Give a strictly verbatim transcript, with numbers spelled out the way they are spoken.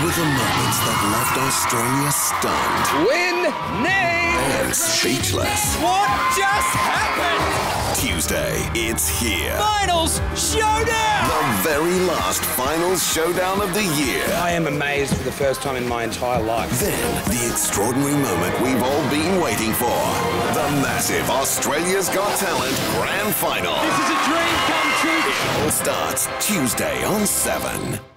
were the moments that left Australia stunned. Win, nay, and speechless. What just happened? Tuesday, it's here. Finals Showdown! The very last Finals Showdown of the year. I am amazed for the first time in my entire life. Then, the extraordinary moment we've all been waiting for. The massive Australia's Got Talent Grand Final. This is a dream come true. It all starts Tuesday on seven.